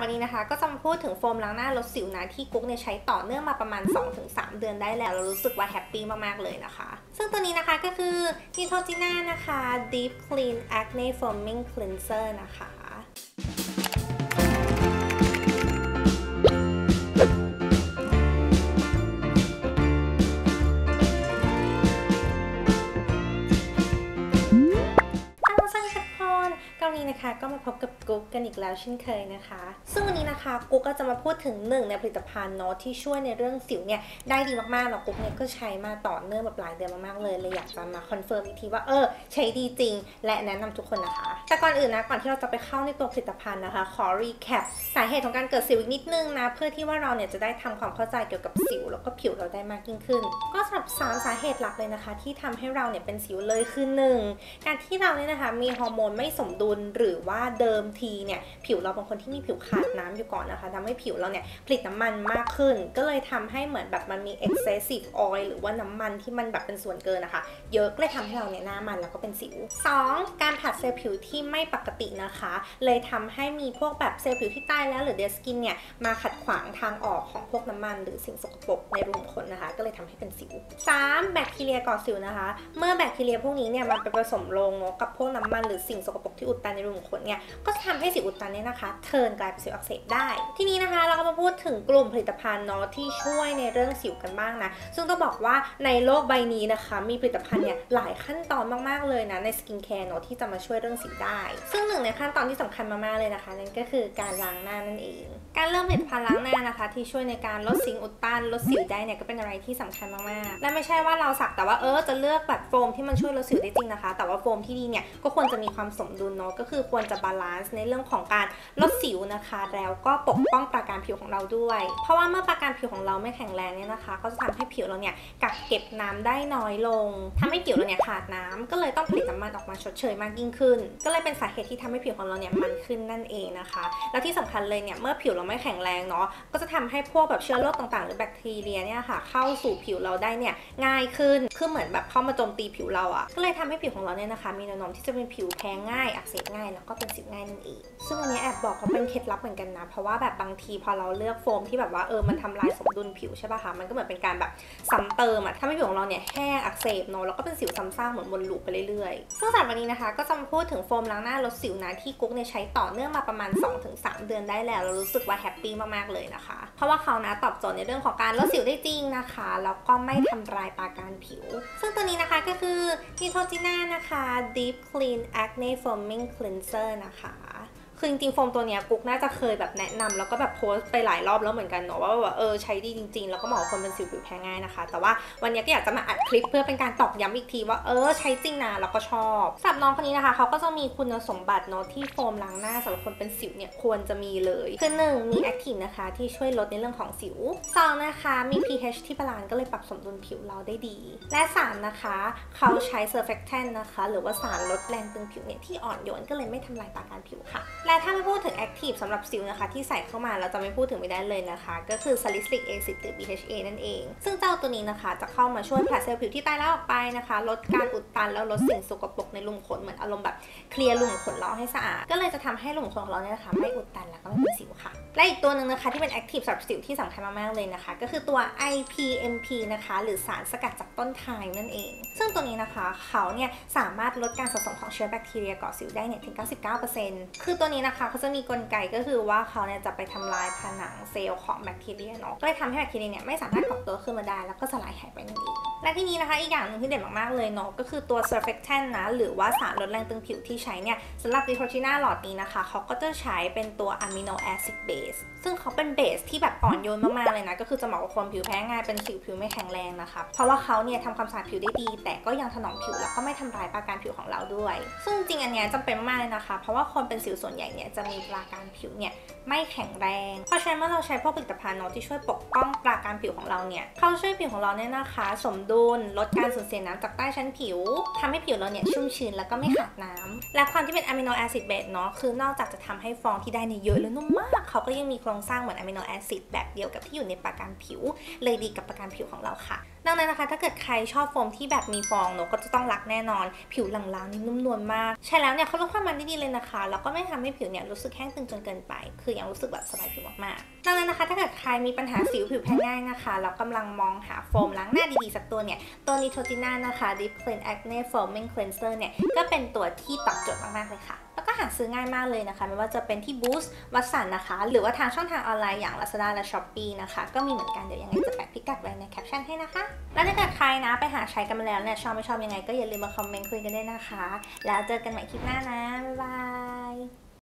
วันนี้นะคะก็จะมาพูดถึงโฟมล้างหน้าลดสิวนะที่กุ๊กเนี่ยใช้ต่อเนื่องมาประมาณ 2-3 เดือนได้แล้วเรารู้สึกว่าแฮปปี้มากๆเลยนะคะซึ่งตัวนี้นะคะก็คือ Neutrogena นะคะ Deep Clean Acne Foaming Cleanser นะคะวันนี้นะคะก็มาพบกับกุ๊กกันอีกแล้วเช่นเคยนะคะซึ่งวันนี้นะคะกุ๊กก็จะมาพูดถึงหนึ่งในผลิตภัณฑ์เนาะที่ช่วยในเรื่องสิวเนี่ยได้ดีมากๆแล้วกุ๊กเนี่ยก็ใช้มาต่อเนื่องแบบหลายเดือนมากๆเลยอยากจะมาคอนเฟิร์มอีกทีว่าใช้ดีจริงและแนะนำทุกคนนะคะแต่ก่อนอื่นนะก่อนที่เราจะไปเข้าในตัวผลิตภัณฑ์นะคะขอรีแคปสาเหตุของการเกิดสิวอีกนิดนึงนะเพื่อที่ว่าเราเนี่ยจะได้ทำความเข้าใจเกี่ยวกับสิวแล้วก็ผิวเราได้มากยิ่งขึ้นก็สำหรับ3 สาเหตุหลักเลยนะคะที่ทำให้เราเนี่ยเป็นสิวเลยคือ 1. การที่เราเนี่ยนะคะมีฮอร์โมนไม่สมดุลหรือว่าเดิมทีเนี่ยผิวเราเป็นคนที่มีผิวขาดน้ำอยู่ก่อนนะคะทำให้ผิวเราเนี่ยผลิตน้ำมันมากขึ้นก็เลยทำให้เหมือนแบบมันมี excessive oil หรือว่าน้ำมันที่มันแบบเป็นส่วนเกินนะคะเยอะก็เลยทำให้เราเนี่ยหน้ามันแล้วก็เป็นสิว 2. การผลัดเซลล์ผิวที่ไม่ปกตินะคะเลยทำให้มีพวกแบบเซลล์ผิวที่ตายแล้วหรือ dead skin เนี่ยมาขัดขวางทางออกของพวกน้ำมันหรือสิ่งสกปรกในรูขุมขนนะคะก็เลยทำให้เป็นสิว 3. แบคทีเรียก่อสิวนะคะเมื่อแบคทีเรียพวกนี้เนี่ยมันไปผสมลงกับพวกน้ำมันหรือสิ่งสกปรกที่อุดตันในรูขุมขนเนี่ยก็จะทำให้สิวอุดตันเนี่ยนะคะเทิร์นกลายเป็นสิวอักเสบได้ทีนี้นะคะเราก็มาพูดถึงกลุ่มผลิตภัณฑ์เนาะที่ช่วยในเรื่องสิวกันบ้างนะซึ่งต้องบอกว่าในโลกใบนี้นะคะมีผลิตภัณฑ์เนี่ยหลายขั้นตอนมากๆเลยนะในสกินแคร์เนาะที่จะมาช่วยเรื่องสิวได้ซึ่งหนึ่งในขั้นตอนที่สำคัญมากๆเลยนะคะนั่นก็คือการล้างหน้านั่นเองการเริ่มผลิตภัณฑ์ล้างหน้านะคะที่ช่วยในการลดสิ่งอุดตันลดสิวได้เนี่ยก็เป็นอะไรที่สำคัญมากๆและไม่ใช่ว่าเราสักแต่ว่าจะเลือกแบบโฟมที่มันช่วยลดสิวได้จริงนะคะแต่ว่าโฟมที่ดีเนี่ยก็ควรจะมีความสมดุลเนาะก็คือควรจะบาลานซ์ในเรื่องของการลดสิวนะคะแล้วก็ปกป้องปราการผิวของเราด้วยเพราะว่าเมื่อปราการผิวของเราไม่แข็งแรงเนี่ยนะคะก็จะทำให้ผิวเราเนี่ยกักเก็บน้ำได้น้อยลงทำให้ผิวเราเนี่ยขาดน้ำก็เลยต้องผลิตน้ำมันออกมาชดเชยมากยิ่งขึ้นก็เลยเป็นสาเหตุที่ทำให้ผิวของเราเนี่ยมันขึ้นนั่นเองนะคะแล้วที่สำคัญเลยเนี่ยเมื่อผิวเราไม่แข็งแรงเนาะก็จะทำให้พวกแบบเชื้อโรคต่างๆหรือแบคทีเรียเนี่ยค่ะเข้าสู่ผิวเราได้เนี่ยง่ายขึ้นคือเหมือนแบบเข้ามาโจมตีผิวเราอ่ะก็เลยทำให้ผิวของเราเนี่ยนะคะมีแนวโน้มที่จะเป็นผิวแพ้ง่ายอักเสบง่ายแล้วก็เป็นสิวง่ายนั่นเองซึ่งอันนี้แอบบอกเขาเป็นเคล็ดลับเหมือนกันนะเพราะว่าแบบบางทีพอเราเลือกโฟมที่แบบว่ามันทำลายสมดุลผิวใช่ป่ะคะมันก็เหมือนเป็นการแบบซ้ำเติมทำให้ผิวของเราเนี่ยแห้งอักเสบเนาะแล้วก็เป็นสิวซ้ำซากเหมือนวนลูปไปเรื่อยๆซึ่งสำหรับวันนี้นะคะก็จะมาพูดถึงโฟมล้างหน้าลดสิวนะที่กุ๊กเนี่ยใช้ต่อเนื่องมาประมาณ 2-3 เดือนได้แล้วเรารู้สึกว่าแฮปปี้มากๆเลยนะคะเพราะว่าเขานะตอบโจทย์ในเรื่องของการลดสิวได้จริงนะคะแล้วก็ไม่ทำลายปราการผิวซึ่งตัวนี้นะคะก็คือ Neutrogena นะคะ Deep Clean Acne Foaming Cleanser นะคะคือจริงๆโฟมตัวนี้กุ๊กน่าจะเคยแบบแนะนำแล้วก็แบบโพสต์ไปหลายรอบแล้วเหมือนกันเนาะว่าแบบใช้ดีจริงๆแล้วก็เหมาะกับคนเป็นสิวผิวแพ้ง่ายนะคะแต่ว่าวันนี้ก็อยากจะมาอัดคลิปเพื่อเป็นการตอกย้ำอีกทีว่าใช้จริงนะแล้วก็ชอบสำหรับน้องคนนี้นะคะเขาก็จะมีคุณสมบัติเนาะที่โฟมล้างหน้าสำหรับคนเป็นสิวเนี่ยควรจะมีเลยคือ 1. มีแอคทีฟนะคะที่ช่วยลดในเรื่องของสิว 2. นะคะมี pH ที่บาลานซ์ก็เลยปรับสมดุลผิวเราได้ดีและ 3. นะคะเขาใช้ surfactant นะคะหรือว่าสารลดแรงตึงผิวเนี่ยที่อ่อนโยนก็เลยไม่ทำลายปราการผิวค่ะและถ้าไม่พูดถึงActive สำหรับสิวนะคะที่ใส่เข้ามาเราจะไม่พูดถึงไม่ได้เลยนะคะก็คือ Salicylic Acid หรือ BHA นั่นเองซึ่งเจ้าตัวนี้นะคะจะเข้ามาช่วยผลัดเซลล์ผิวที่ตายแล้วออกไปนะคะลดการอุดตันแล้วลดสิ่งสกปรกในรูขุมขนเหมือนอารมณ์แบบเคลียร์รูขุมขนเราให้สะอาดก็เลยจะทำให้รูขุมขนของเราเนี่ยนะคะไม่อุดตันแล้วก็ไม่เป็นสิวค่ะและอีกตัวหนึ่งนะคะที่เป็น Active สำหรับสิวที่สำคัญมากๆเลยนะคะก็คือตัว IPMP นะคะหรือสารสกัดจากต้นไทม์นั่นเองซึ่งตัวนี้นะคะเขาเนี่ยสามารถลดการสะสมของเชื้อแบคทีเรียก่อสิวได้เนี่ยถึง 99% คือตัวนี้นะคะเขาจะมีกลไกก็คือว่าเขาเนี่ยจะไปทำลายผนังเซลล์ของแบคทีเรียเนาะก็เลยทำให้แบคทีเรียเนี่ยไม่สามารถก่อตัวขึ้นมาได้แล้วก็สลายหายไปนั่นเองและที่นี้นะคะอีกอย่างหนึ่งที่เด่นมากๆเลยเนาะก็คือตัว surfactant นะหรือว่าสารลดแรงตึงผิวที่ใช้เนี่ยสำหรับ Neutrogena หลอดนี้นะคะเขาก็จะใช้เป็นตัว amino acid base ซึ่งเขาเป็นเบสที่แบบอ่อนโยนมากๆเลยนะก็คือจะเหมาะกับคนผิวแพ้ง่ายเป็นสิวผิวไม่แข็งแรงนะคะเพราะว่าเขาเนี่ยทำความสะอาดผิวได้ดีแต่ก็ยังถนอมผิวแล้วก็ไม่ทำลายปราการผิวของเราด้วยซึ่งจริงอันเนี้ยจำเป็นมากเลยนะคะเพราะว่าคนเป็นสิวส่วนใหญ่เนี่ยจะมีปราการผิวเนี่ยไม่แข็งแรงเพราะฉะนั้นเมื่อเราใช้พวกผลิตภัณฑ์เนาะที่ช่วยปกป้องปราการผิวของเราเนี่ยเขาช่วยผิวของเราเนี่ยนะคะสมดุลลดการสูญเสียน้ำจากใต้ชั้นผิวทำให้ผิวเราเนี่ยชุ่มชื้นแล้วก็ไม่ขาดน้ำและความที่เป็นอะมิโนแอซิดเบสเนาะคือนอกจากจะทำให้ฟองที่ได้เนี่ยเยอะและนุ่มมากเขาก็ยังมีโครงสร้างเหมือนอะมิโนแอซิดแบบเดียวกับที่อยู่ในปราการผิวเลยดีกับปราการผิวของเราค่ะดังนั้นนะคะถ้าเกิดใครชอบโฟมที่แบบมีฟองก็จะต้องรักแน่นอนผิวหลังๆนี่นุ่มนวลมากใช่แล้วเนี่ยเขาลดความมันได้ดีเลยนะคะแล้วก็ไม่ทำให้ผิวเนี่ยรู้สึกแห้งตึงจนเกินไปคือยังรู้สึกแบบสบายผิวมากๆดังนั้นนะคะถ้าเกิดใครมีปัญหาสิวผิวแพ้ง่ายนะคะแล้วกำลังมองหาโฟมล้างหน้าดีๆสักตัวเนี่ยตัว Neutrogena นะคะ Deep Clean Acne Foaming Cleanser เนี่ยก็เป็นตัวที่ตอบโจทย์มากๆเลยค่ะแล้วก็หาซื้อง่ายมากเลยนะคะไม่ว่าจะเป็นที่ Boost วัตสันนะคะหรือว่าทางช่องทางออนไลน์อย่าง Lazada และ Shopee นะคะก็มีเหมือนกันเดี๋ยวยังไงจะแปะพิกัดไว้ในแคปชั่นให้นะคะแล้วถ้าเกิดใครนะไปหาใช้กันมาแล้วเนี่ยชอบไม่ชอบยังไงก็อย่าลืมมาคอมเมนต์คุยกันด้วยนะคะแล้วเจอกันใหม่คลิปหน้านะบ๊ายบาย